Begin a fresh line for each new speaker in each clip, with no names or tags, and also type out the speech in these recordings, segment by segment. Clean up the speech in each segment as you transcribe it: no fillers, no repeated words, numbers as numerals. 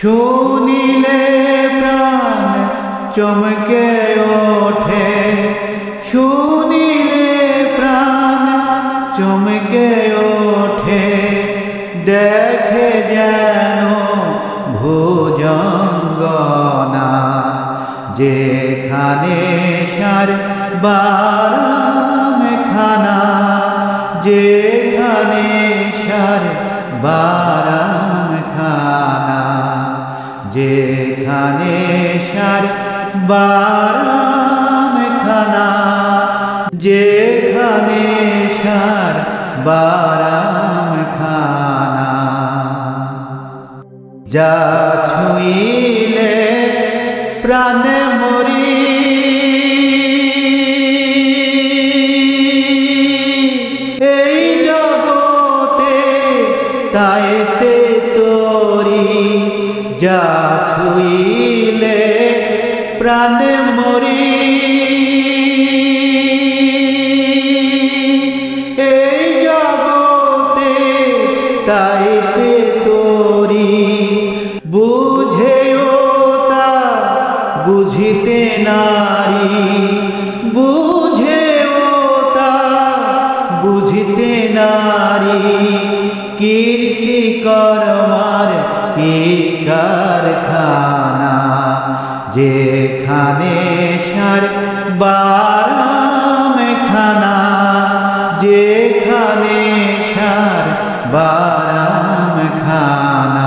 শুনিলে প্রাণ চমকে ওঠে, শুনিলে প্রাণ চমকে ওঠে, দেখে যেন ভুজঙ্গনা যেখানে সার বারামখানা, যেখানে সার বারামখানা, যেখানে সার বারামখানা, যেখানে সার বারামখানা। যা ছুঁইলে প্রাণে মরি, এই জগতে তাইতে তোরি, যা ছুঁইলে প্রাণে মরি, এই জগতে তাইতে তোরি, বুঝেও তা বুঝিতে নারী, বুঝেও তা বুঝিতে নারী, কীর্তি কর্মার কি কারখানা, যেখানে সার বারামখানা, যেখানে সার বারামখানা।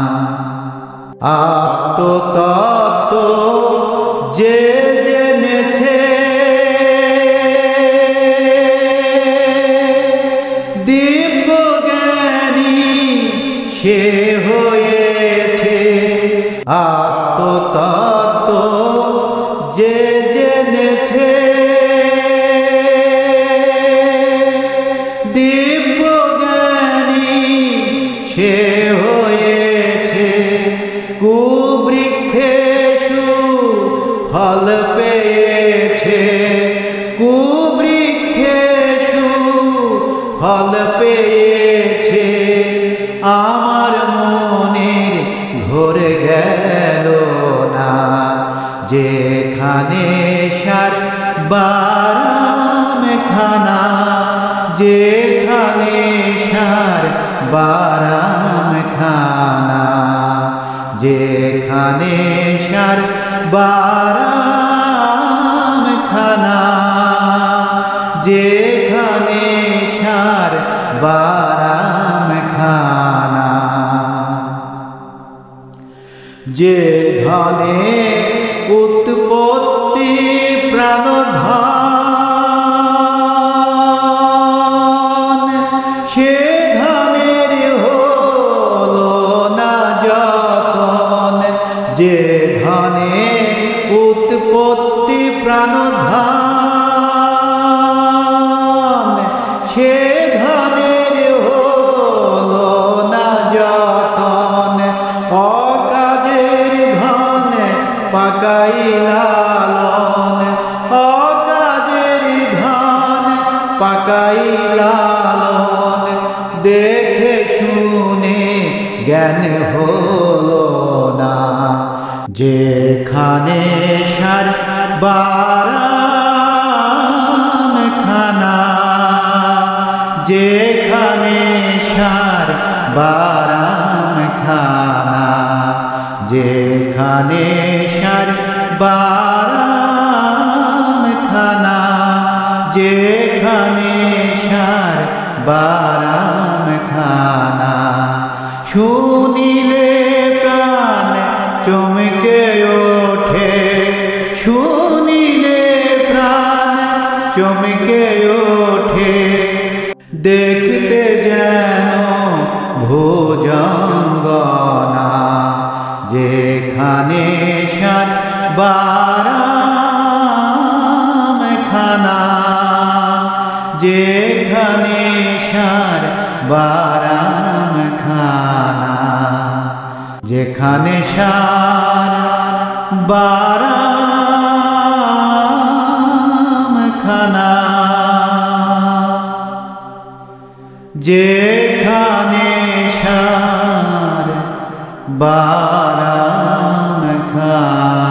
আত্মতত্ত্ব যে জেনেছে, দিব্য জ্ঞানী সে হয়েছে, আত্মতত্ত্ব যে জেনেছে, দিব্য জ্ঞানী সে হয়েছে, কুবৃক্ষে সুফল পেয়েছে, কুবৃক্ষে সুফল পেয়েছে, আমার মনের ঘোর গেল না, যেখানে সার বারামখানা, যেখানে সার বারামখানা, যেখানে সার বারামখানা, যেখানে সার বারামখানা। যে ধনে উৎপত্তি প্রাণধন, সে ধনের হলো না যতন, যে ধনে উৎপত্তি প্রাণধন, সে ধনের হলো না যতন, অকাজের ধন পাকাই লালন, অকাজের ধন পাকাই লালন, দেখে শুনে জ্ঞান হলো না, যেখানে সার বারামখানা, যেখানে সার বারামখানা, যেখানে সার বারামখানা, যেখানে সার বারামখানা। শুনিলে প্রাণ চমকে ওঠে, শুনিলে প্রাণ চমকে ওঠে, দেখতে যেন ভুজঙ্গনা, যেখানে সার বারামখানা, যেখানে সার বারামখানা, যেখানে সার বারামখানা, যেখানে সার বা আরাম খানা।